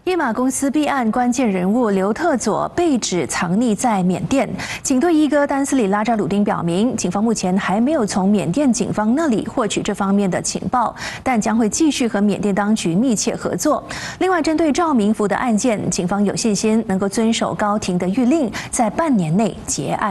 一马公司弊案关键人物刘特佐被指藏匿在缅甸。警队一哥丹斯里拉扎鲁丁表明，警方目前还没有从缅甸警方那里获取这方面的情报，但将会继续和缅甸当局密切合作。另外，针对赵明福的案件，警方有信心能够遵守高庭的谕令，在半年内结案。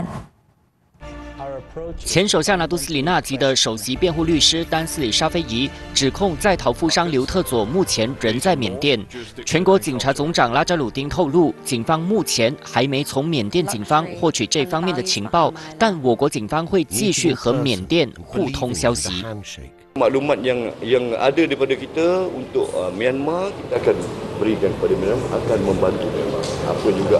前首相拿督斯里纳吉的首席辩护律师丹斯里沙菲仪指控在逃富商刘特佐目前人在缅甸。全国警察总长拉扎鲁丁透露，警方目前还没从缅甸警方获取这方面的情报，但我国警方会继续和缅甸互通消息。 Maklumat yang ada daripada kita untuk Myanmar, kita akan berikan kepada Myanmar, akan membantu Myanmar. Apa juga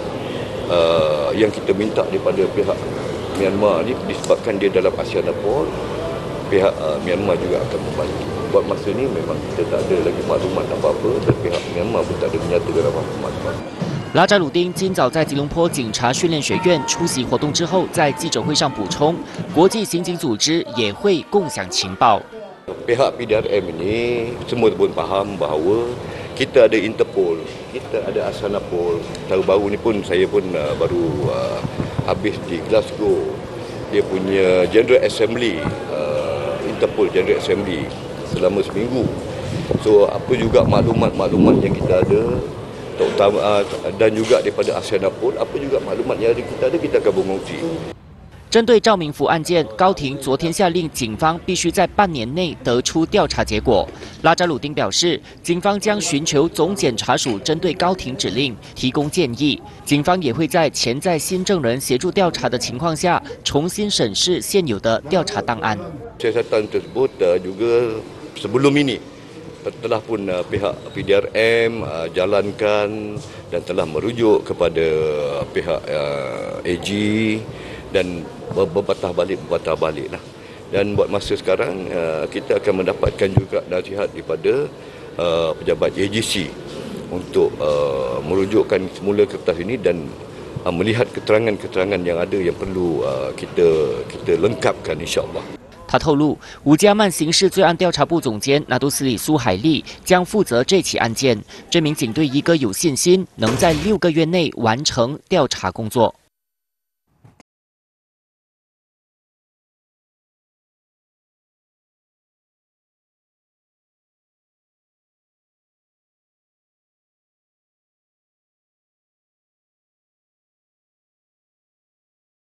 yang kita minta daripada pihak Myanmar ni disebabkan dia dalam ASEAN Napol, pihak Myanmar juga akan membantu. Buat masa ni memang kita tak ada lagi maklumat apa-apa dan pihak Myanmar pun tak ada menyatakan apa-apa maklumat. 拉扎鲁丁今早在吉隆坡警察训练学院出席活动之后，在记者会上补充，国际刑警组织也会共享情报。 Pihak PDRM ini semua pun faham bahawa kita ada Interpol, kita ada ASEAN Napol. Baru ni pun saya pun baru habis di Glasgow. Dia punya General Assembly, Interpol General Assembly selama seminggu. So apa juga maklumat-maklumat yang kita ada, terutama dan juga daripada ASEAN Napol, apa juga maklumat yang kita ada kita akan berkongsi. 针对赵明福案件，高庭昨天下令警方必须在半年内得出调查结果。拉扎鲁丁表示，警方将寻求总检察署针对高庭指令提供建议。警方也会在潜在新证人协助调查的情况下，重新审视现有的调查档案。 Siasatan tersebut juga sebelum ini telah pun pihak PDRM jalankan dan telah merujuk kepada pihak AG. Dan berbatah balik lah. Dan buat masa sekarang kita akan mendapatkan juga nasihat daripada pejabat AGC untuk merujukkan semula kertas ini dan melihat keterangan-keterangan yang ada yang perlu kita lengkapkan insya-Allah. 他透露，吴家曼刑事罪案调查部总监拿督斯里苏海利将负责这起案件。这名警队一哥有信心能在6个月内完成调查工作。